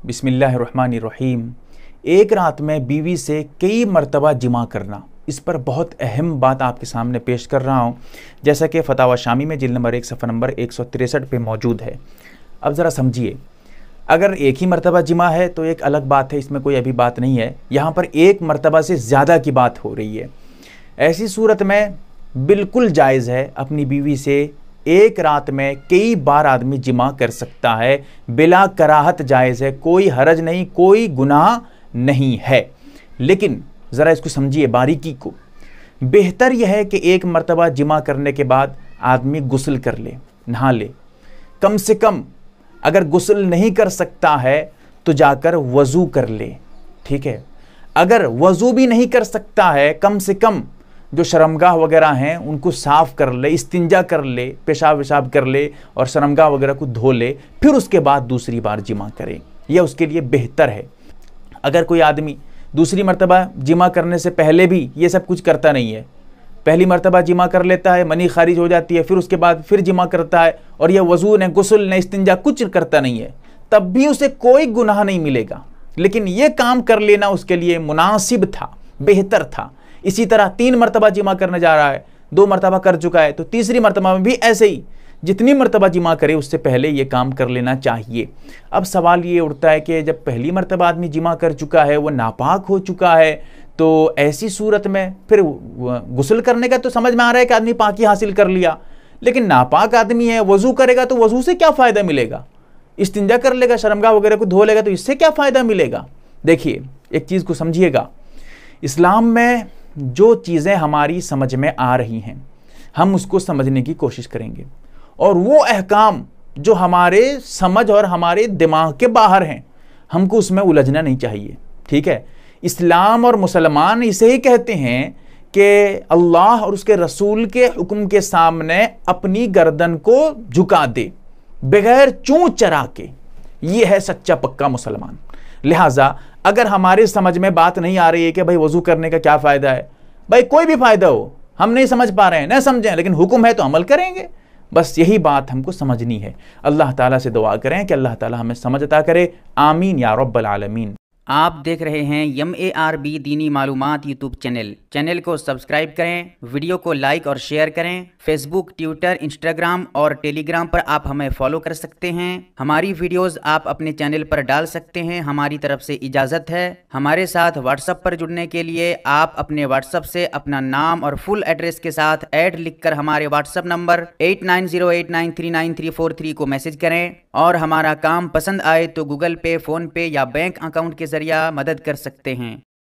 बिस्मिल्लाहिर्रहमानिर्रहीम। एक रात में बीवी से कई मरतबा जिमा करना, इस पर बहुत अहम बात आपके सामने पेश कर रहा हूँ, जैसा कि फतावा शामी में जिल्द नंबर 1 सफ़ा नंबर 163 पे मौजूद है। अब ज़रा समझिए, अगर एक ही मरतबा जिमा है तो एक अलग बात है, इसमें कोई अभी बात नहीं है। यहाँ पर एक मरतबा से ज़्यादा की बात हो रही है। ऐसी सूरत में बिल्कुल जायज़ है, अपनी बीवी से एक रात में कई बार आदमी जिमा कर सकता है, बिला कराहत जायज़ है, कोई हरज नहीं, कोई गुनाह नहीं है। लेकिन ज़रा इसको समझिए बारीकी को। बेहतर यह है कि एक मरतबा जिमा करने के बाद आदमी गुस्ल कर ले, नहा ले। कम से कम अगर गुस्ल नहीं कर सकता है तो जाकर वज़ू कर ले, ठीक है। अगर वज़ू भी नहीं कर सकता है, कम से कम जो शर्मगाह वगैरह हैं उनको साफ़ कर ले, इस्तिंजा कर ले, पेशाब वेशाब कर ले और शर्मगाह वगैरह को धो ले, फिर उसके बाद दूसरी बार जिमा करे। यह उसके लिए बेहतर है। अगर कोई आदमी दूसरी मरतबा जिमा करने से पहले भी ये सब कुछ करता नहीं है, पहली मरतबा जिमा कर लेता है, मनी खारिज हो जाती है, फिर उसके बाद फिर जिमा करता है और यह वज़ू न गुस्ल न इस्तिंजा कुछ करता नहीं है, तब भी उसे कोई गुनाह नहीं मिलेगा। लेकिन यह काम कर लेना उसके लिए मुनासिब था, बेहतर था। इसी तरह 3 मरतबा जिमा करने जा रहा है, 2 मरतबा कर चुका है, तो तीसरी मरतबा में भी ऐसे ही जितनी मरतबा जिमा करे उससे पहले ये काम कर लेना चाहिए। अब सवाल ये उठता है कि जब पहली मरतबा आदमी जिमा कर चुका है, वो नापाक हो चुका है, तो ऐसी सूरत में फिर गुस्ल करने का तो समझ में आ रहा है कि आदमी पाकी हासिल कर लिया, लेकिन नापाक आदमी है, वज़ू करेगा तो वज़ू से क्या फ़ायदा मिलेगा? इस्तिंजा कर लेगा, शर्मगाह वगैरह को धो लेगा, तो इससे क्या फ़ायदा मिलेगा? देखिए, एक चीज़ को समझिएगा, इस्लाम में जो चीज़ें हमारी समझ में आ रही हैं हम उसको समझने की कोशिश करेंगे, और वो अहकाम जो हमारे समझ और हमारे दिमाग के बाहर हैं हमको उसमें उलझना नहीं चाहिए, ठीक है। इस्लाम और मुसलमान इसे ही कहते हैं कि अल्लाह और उसके रसूल के हुक्म के सामने अपनी गर्दन को झुका दे बगैर चूं चरा के। ये है सच्चा पक्का मुसलमान। लिहाजा अगर हमारे समझ में बात नहीं आ रही है कि भाई वज़ू करने का क्या फ़ायदा है, भाई कोई भी फ़ायदा हो, हम नहीं समझ पा रहे हैं, न समझें, लेकिन हुक्म है तो अमल करेंगे, बस यही बात हमको समझनी है। अल्लाह ताला से दुआ करें कि अल्लाह ताला हमें समझ अता करे। आमीन या रब्बल आलमीन। आप देख रहे हैं MARB दीनी मालूमात यूट्यूब चैनल को सब्सक्राइब करें, वीडियो को लाइक और शेयर करें। फेसबुक, ट्विटर, इंस्टाग्राम और टेलीग्राम पर आप हमें फॉलो कर सकते हैं। हमारी वीडियोस आप अपने चैनल पर डाल सकते हैं, हमारी तरफ से इजाज़त है। हमारे साथ व्हाट्सएप पर जुड़ने के लिए आप अपने व्हाट्सएप से अपना नाम और फुल एड्रेस के साथ ऐड लिखकर हमारे व्हाट्सएप नंबर 8908939343 को मैसेज करें, और हमारा काम पसंद आए तो गूगल पे, फ़ोन पे या बैंक अकाउंट के जरिए मदद कर सकते हैं।